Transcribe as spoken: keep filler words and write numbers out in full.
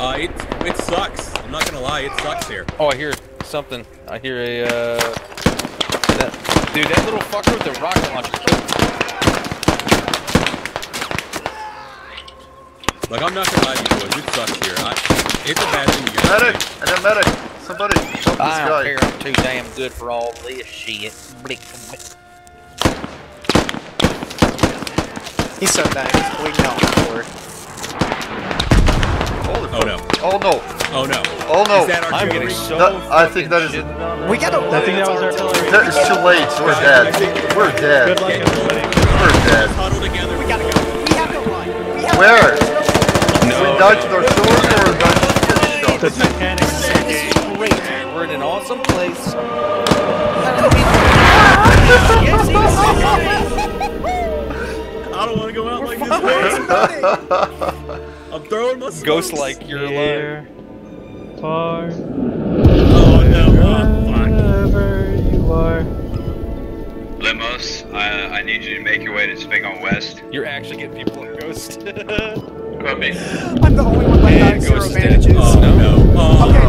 Uh, it, it sucks. I'm not gonna lie, it sucks here. Oh, I hear something. I hear a, uh... That, dude, that little fucker with the rocket launcher. Like, I'm not gonna lie to you boys, it sucks here. I, it's a bad thing to get. Medic! I got medic! Somebody help this I don't guy. care, I'm too damn good for all this shit. He's so bad, he's bleeding out the floor. Holy Oh no. Oh no. Oh no. Oh no. Is that I'm artillery? getting so That- I think that is- shit done. We gotta I think that was artillery. That is too late. We're dead. We're dead. Good luck, everybody. We're dead. Huddle together. We gotta go. We have to run. We have Where? No. We died to our swords or we died to The the mechanics of the game. great. We're in an awesome place. I don't want to go out like this. I'm throwing my smokes. Ghost like you're alive. Here, far, Oh no. Oh, fuck. wherever you are. Limos, I, I need you to make your way to swing on west. You're actually getting people in Ghost. Copy. I'm the only one left out And of zero Ghost is dead. bandages. Oh no. Oh, Okay,